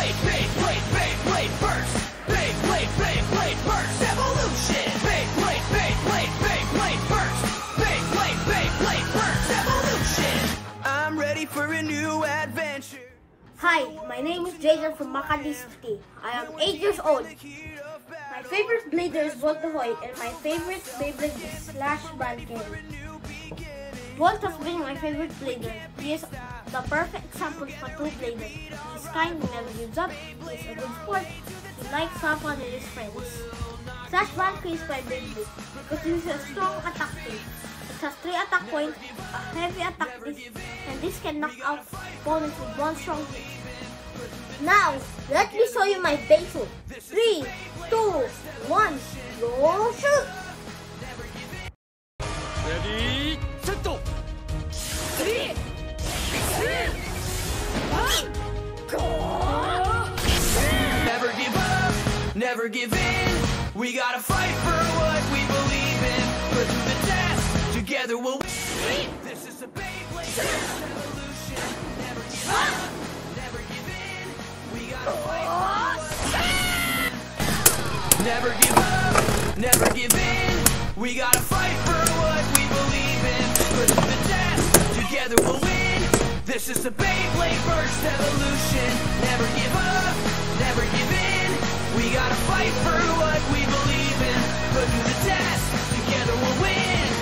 Beyblade burst. Beyblade burst. Evolution. Beyblade burst. Beyblade burst. Evolution. I'm ready for a new adventure. Hi, my name is Jacob from Makati City. I am 8 years old. My favorite blader is Voltahoy and my favorite Beyblade is Slash Banker. Volt has been my favorite blader. He is the perfect example for two bladers. He is kind, he never gives up, he is a good sport, he likes to have fun with his friends. Slash Banker is my Beyblade because it is a strong attack team. It has 3 attack points, a heavy attack disc, and this can knock out opponents with one strong hit. Now, let me show you my Beysuit. 3, 2, 1, go shoot! Ready, set, go! Never give up, never give in. We gotta fight for what we believe in. Put through the test, together we'll win. This is a Beyblade evolution. Never give up, never give in. We gotta fight for what. Never give up, never give in. We gotta fight for what we believe in. Put through the test, together we'll win. This is the Beyblade burst evolution. Never give up, never give in. We gotta fight for what we believe in. Put through the test, together we'll win.